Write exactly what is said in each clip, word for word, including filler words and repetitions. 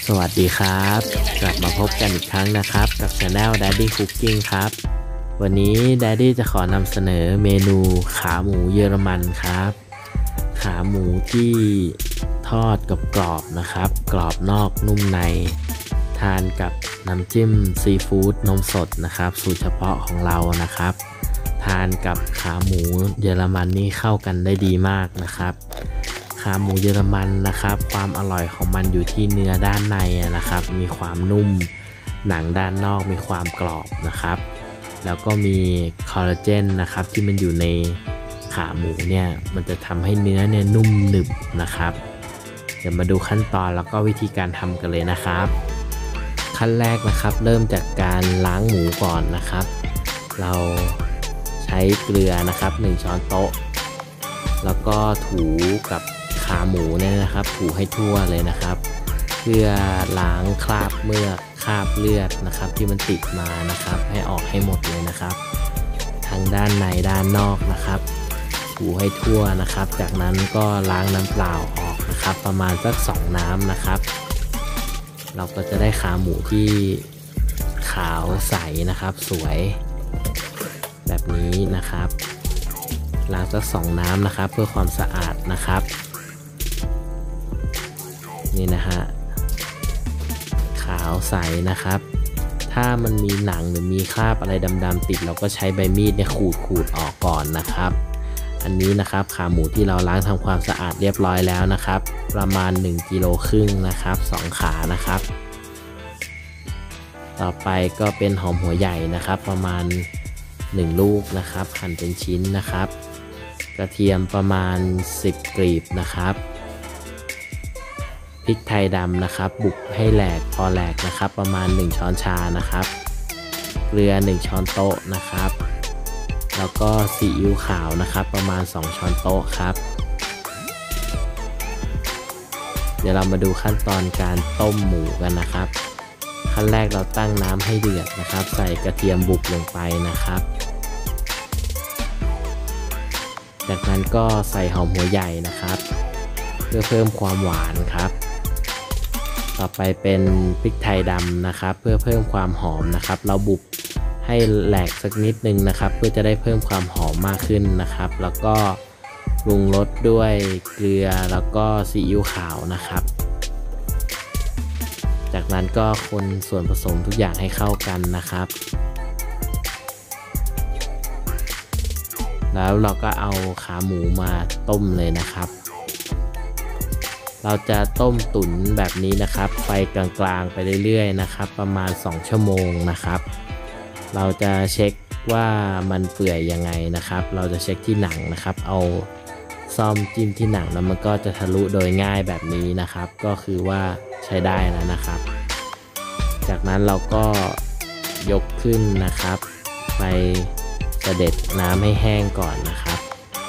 สวัสดีครับกลับมาพบกันอีกครั้งนะครับกับ Channel Daddy Cooking ครับวันนี้ Daddy จะขอนำเสนอเมนูขาหมูเยอรมันครับขาหมูที่ทอดกับกรอบนะครับกรอบนอกนุ่มในทานกับน้ำจิ้มซีฟู้ดนมสดนะครับสูตรเฉพาะของเรานะครับทานกับขาหมูเยอรมันนี่เข้ากันได้ดีมากนะครับขาหมูเยอรมันนะครับความอร่อยของมันอยู่ที่เนื้อด้านในนะครับมีความนุ่มหนังด้านนอกมีความกรอบนะครับแล้วก็มีคอลลาเจนนะครับที่มันอยู่ในขาหมูเนี่ยมันจะทำให้เนื้อเนี่ยนุ่มหนึบนะครับเดี๋ยวมาดูขั้นตอนแล้วก็วิธีการทำกันเลยนะครับขั้นแรกนะครับเริ่มจากการล้างหมูก่อนนะครับเราใช้เกลือนะครับหนึ่งช้อนโต๊ะแล้วก็ถูกับขาหมูเนี่ยนะครับถูให้ทั่วเลยนะครับเพื่อล้างคราบเมือกคราบเลือดนะครับที่มันติดมานะครับให้ออกให้หมดเลยนะครับทั้งด้านในด้านนอกนะครับถูให้ทั่วนะครับจากนั้นก็ล้างน้ำเปล่าออกนะครับประมาณสักสองน้ำนะครับเราก็จะได้ขาหมูที่ขาวใสนะครับสวยแบบนี้นะครับล้างสักสองน้ำนะครับเพื่อความสะอาดนะครับนี่นะฮะขาวใสนะครับถ้ามันมีหนังหรือมีคราบอะไรดำๆติดเราก็ใช้ใบมีดเนี่ยขูดขูดออกก่อนนะครับอันนี้นะครับขาหมูที่เราล้างทำความสะอาดเรียบร้อยแล้วนะครับประมาณหนึ่งกิโลครึ่งนะครับสองขานะครับต่อไปก็เป็นหอมหัวใหญ่นะครับประมาณหนึ่งลูกนะครับหั่นเป็นชิ้นนะครับกระเทียมประมาณสิบกลีบนะครับพริกไทยดำนะครับบุกให้แหลกพอแหลกนะครับประมาณหนึ่งช้อนชานะครับเกลือหนึ่งช้อนโต๊ะนะครับแล้วก็ซีอิ๊วขาวนะครับประมาณสองช้อนโต๊ะครับเดี๋ยวเรามาดูขั้นตอนการต้มหมูกันนะครับขั้นแรกเราตั้งน้ำให้เดือดนะครับใส่กระเทียมบุกลงไปนะครับจากนั้นก็ใส่หอมหัวใหญ่นะครับเพื่อเพิ่มความหวานครับต่อไปเป็นพริกไทยดำนะครับเพื่อเพิ่มความหอมนะครับเราบุบให้แหลกสักนิดนึงนะครับเพื่อจะได้เพิ่มความหอมมากขึ้นนะครับแล้วก็ปรุงรสด้วยเกลือแล้วก็ซีอิ๊วขาวนะครับจากนั้นก็คนส่วนผสมทุกอย่างให้เข้ากันนะครับแล้วเราก็เอาขาหมูมาต้มเลยนะครับเราจะต้มตุ๋นแบบนี้นะครับไฟกลางๆไปเรื่อยๆนะครับประมาณสองชั่วโมงนะครับเราจะเช็คว่ามันเปื่อยยังไงนะครับเราจะเช็คที่หนังนะครับเอาซ่อมจิ้มที่หนังแล้วมันก็จะทะลุโดยง่ายแบบนี้นะครับก็คือว่าใช้ได้แล้วนะครับจากนั้นเราก็ยกขึ้นนะครับไปเสด็จน้ำให้แห้งก่อนนะครับ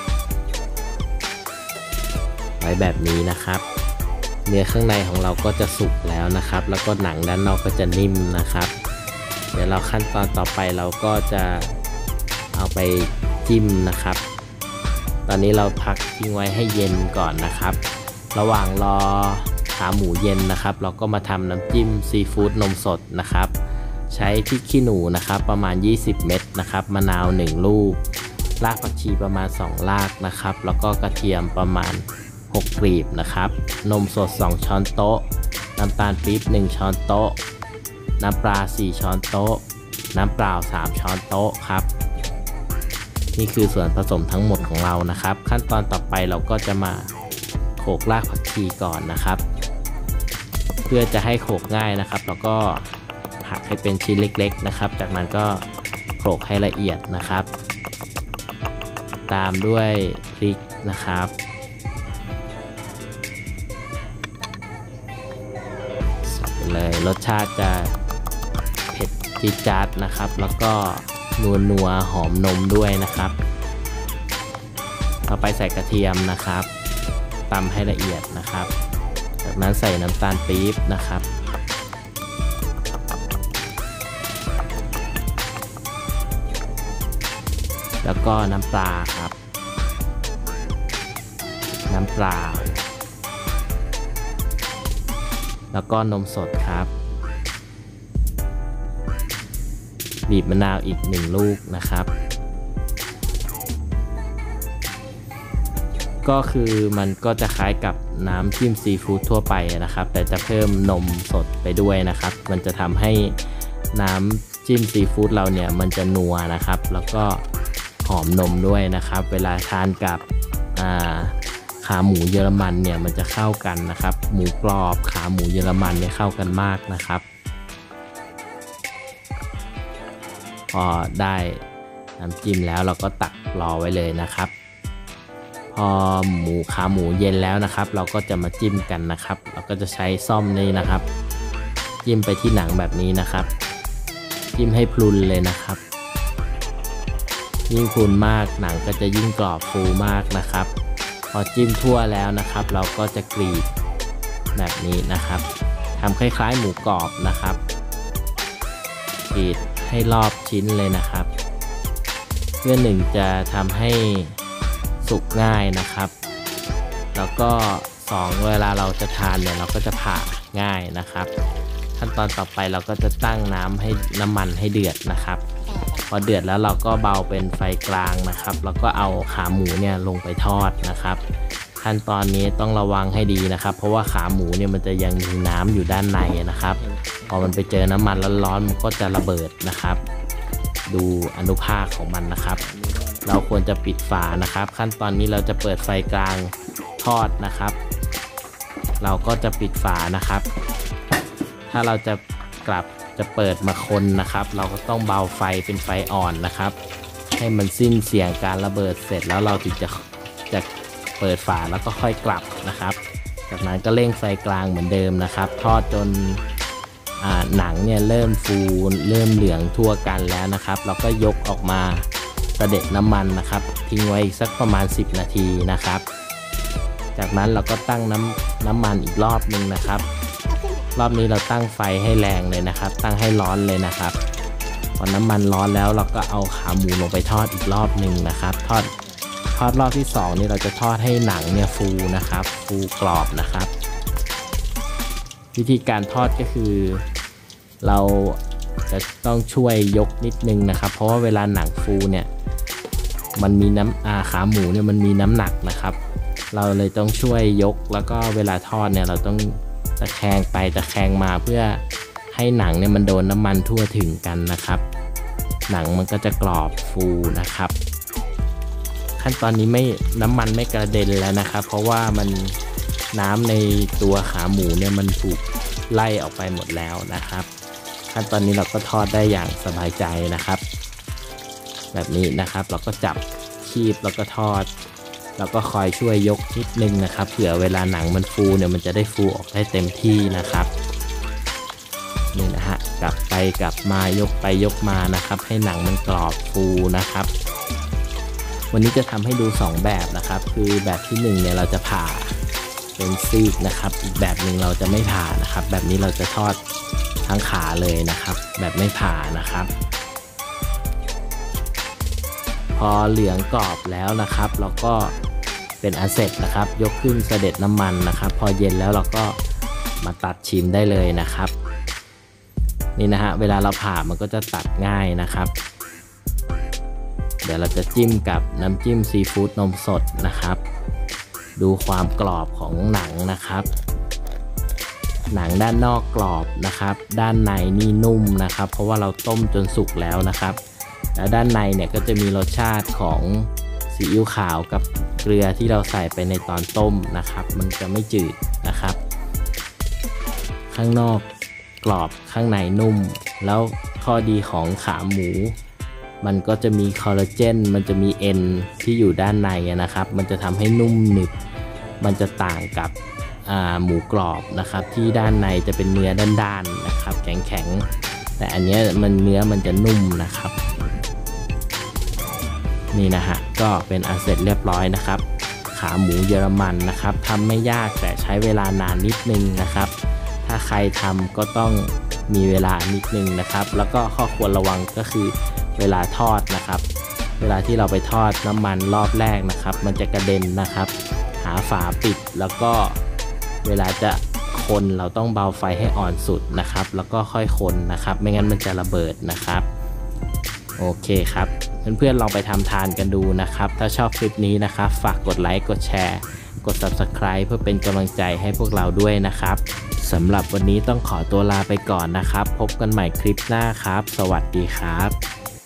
ไว้แบบนี้นะครับเนื้อข้างในของเราก็จะสุกแล้วนะครับแล้วก็หนังด้านนอกก็จะนิ่มนะครับเดี๋ยวเราขั้นตอนต่อไปเราก็จะเอาไปจิ้มนะครับตอนนี้เราพักทิ้งไว้ให้เย็นก่อนนะครับระหว่างรอขาหมูเย็นนะครับเราก็มาทำน้ำจิ้มซีฟู้ดนมสดนะครับใช้พริกขี้หนูนะครับประมาณยี่สิบเม็ดนะครับมะนาวหนึ่งลูกรากผักชีประมาณสองรากนะครับแล้วก็กระเทียมประมาณหกกลีบนะครับนมสดสองช้อนโต๊ะน้ำตาลปี๊บหนึ่งช้อนโต๊ะน้ำปลาสี่ช้อนโต๊ะน้ำเปล่าสามช้อนโต๊ะครับนี่คือส่วนผสมทั้งหมดของเรานะครับขั้นตอนต่อไปเราก็จะมาโขลกรากผักชีก่อนนะครับเพื่อจะให้โขลกง่ายนะครับแล้วก็หักให้เป็นชิ้นเล็กๆนะครับจากนั้นก็โขลกให้ละเอียดนะครับตามด้วยพริกนะครับใส่ไปเลยรสชาติจะเผ็ดจี๊ดจ๊าดนะครับแล้วก็นัวนัวหอมนมด้วยนะครับต่อไปใส่กระเทียมนะครับตำให้ละเอียดนะครับจากนั้นใส่น้ำตาลปี๊บนะครับแล้วก็น้ำปลาครับน้ำปลาแล้วก็นมสดครับบีบมะนาวอีกหนึ่งลูกนะครับก็คือมันก็จะคล้ายกับน้ำจิ้มซีฟู้ดทั่วไปนะครับแต่จะเพิ่มนมสดไปด้วยนะครับมันจะทำให้น้ำจิ้มซีฟู้ดเราเนี่ยมันจะนัวนะครับแล้วก็หอมนมด้วยนะครับเวลาทานกับขาหมูเยอรมันเนี่ยมันจะเข้ากันนะครับหมูกรอบขาหมูเยอรมันเนี่ยเข้ากันมากนะครับพอได้น้ำจิ้มแล้วเราก็ตักรอไว้เลยนะครับพอหมูขาหมูเย็นแล้วนะครับเราก็จะมาจิ้มกันนะครับเราก็จะใช้ซ่อมนี่นะครับจิ้มไปที่หนังแบบนี้นะครับจิ้มให้พลุนเลยนะครับยิ่งพลุนมากหนังก็จะยิ่งกรอบฟูมากนะครับพอจิ้มทั่วแล้วนะครับเราก็จะกรีดแบบนี้นะครับทำคล้ายๆหมูกรอบนะครับกรีดให้รอบชิ้นเลยนะครับเพื่อหนึ่งจะทำให้สุกง่ายนะครับแล้วก็สองเวลาเราจะทานเนี่ยเราก็จะผ่าง่ายนะครับขั้นตอนต่อไปเราก็จะตั้งน้ำให้น้ำมันให้เดือดนะครับพอเดือดแล้วเราก็เบาเป็นไฟกลางนะครับแล้วก็เอาขาหมูเนี่ยลงไปทอดนะครับขั้นตอนนี้ต้องระวังให้ดีนะครับเพราะว่าขาหมูเนี่ยมันจะยังมีน้ำอยู่ด้านในนะครับพอมันไปเจอน้ำมันร้อนๆมันก็จะระเบิดนะครับดูอนุภาคของมันนะครับเราควรจะปิดฝานะครับขั้นตอนนี้เราจะเปิดไฟกลางทอดนะครับเราก็จะปิดฝานะครับถ้าเราจะกลับจะเปิดมาคนนะครับเราก็ต้องเบาไฟเป็นไฟอ่อนนะครับให้มันสิ้นเสียงการระเบิดเสร็จแล้วเราถึงจะจะเปิดฝาแล้วก็ค่อยกลับนะครับจากนั้นก็เร่งไฟกลางเหมือนเดิมนะครับทอดจนหนังเนี่ยเริ่มฟูเริ่มเหลืองทั่วกันแล้วนะครับเราก็ยกออกมาเสด็จน้ำมันนะครับทิ้งไว้อีกสักประมาณสิบนาทีนะครับจากนั้นเราก็ตั้งน้ำน้ำมันอีกรอบนึงนะครับรอบนี้เราตั้งไฟให้แรงเลยนะครับตั้งให้ร้อนเลยนะครับพอน้ำมันร้อนแล้วเราก็เอาขาหมูลงไปทอดอีกรอบหนึ่งนะครับทอดทอดรอบที่สองนี่เราจะทอดให้หนังเนี่ยฟูนะครับฟูกรอบนะครับวิธีการทอดก็คือเราจะต้องช่วยยกนิดนึงนะครับเพราะว่าเวลาหนังฟูเนี่ยมันมีน้ำอาขาหมูเนี่ยมันมีน้ำหนักนะครับเราเลยต้องช่วยยกแล้วก็เวลาทอดเนี่ยเราต้องตะแคงไปตะแคงมาเพื่อให้หนังเนี่ยมันโดนน้ำมันทั่วถึงกันนะครับหนังมันก็จะกรอบฟูนะครับขั้นตอนนี้ไม่น้ำมันไม่กระเด็นแล้วนะครับเพราะว่ามันน้ำในตัวขาหมูเนี่ยมันถูกไล่ออกไปหมดแล้วนะครับขั้นตอนนี้เราก็ทอดได้อย่างสบายใจนะครับแบบนี้นะครับเราก็จับคีบแล้วก็ทอดแล้วก็คอยช่วยยกนิดนึงนะครับเผื่อเวลาหนังมันฟูเนี่ยมันจะได้ฟูออกได้เต็มที่นะครับนี่นะฮะกลับไปกลับมายกไปยกมานะครับให้หนังมันกรอบฟูนะครับวันนี้จะทำให้ดูสองแบบนะครับคือแบบที่หนึ่งเนี่ยเราจะผ่าเป็นซีกนะครับอีกแบบหนึ่งเราจะไม่ผ่านะครับแบบนี้เราจะทอดทั้งขาเลยนะครับแบบไม่ผ่านะครับพอเหลืองกรอบแล้วนะครับเราก็เป็นอันเสร็จนะครับยกขึ้นเสด็จน้ำมันนะครับพอเย็นแล้วเราก็มาตัดชิมได้เลยนะครับนี่นะฮะเวลาเราผ่ามันก็จะตัดง่ายนะครับเดี๋ยวเราจะจิ้มกับน้ำจิ้มซีฟู้ดนมสดนะครับดูความกรอบของหนังนะครับหนังด้านนอกกรอบนะครับด้านในนี่นุ่มนะครับเพราะว่าเราต้มจนสุกแล้วนะครับแล้วด้านในเนี่ยก็จะมีรสชาติของซีอิ๊วขาวกับเกลือที่เราใส่ไปในตอนต้มนะครับมันจะไม่จืดนะครับข้างนอกกรอบข้างในนุ่มแล้วข้อดีของขาหมูมันก็จะมีคอลลาเจนมันจะมีเอ็นที่อยู่ด้านในนะครับมันจะทำให้นุ่มหนึบมันจะต่างกับหมูกรอบนะครับที่ด้านในจะเป็นเนื้อด้านๆนะครับแข็งๆแต่อันนี้มันเนื้อมันจะนุ่มนะครับนี่นะฮะก็เป็นอันเสร็จเรียบร้อยนะครับขาหมูเยอรมันนะครับทำไม่ยากแต่ใช้เวลานานนิดนึงนะครับถ้าใครทำก็ต้องมีเวลานิดนึงนะครับแล้วก็ข้อควรระวังก็คือเวลาทอดนะครับเวลาที่เราไปทอดน้ำมันรอบแรกนะครับมันจะกระเด็นนะครับหาฝาปิดแล้วก็เวลาจะคคนเราต้องเบาไฟให้อ่อนสุดนะครับแล้วก็ค่อยคนนะครับไม่งั้นมันจะระเบิดนะครับโอเคครับเพื่อนๆลองไปทำทานกันดูนะครับถ้าชอบคลิปนี้นะครับฝากกดไลค์กดแชร์กด ซับสไครบ์ เพื่อเป็นกำลังใจให้พวกเราด้วยนะครับสำหรับวันนี้ต้องขอตัวลาไปก่อนนะครับพบกันใหม่คลิปหน้าครับสวัสดีครับ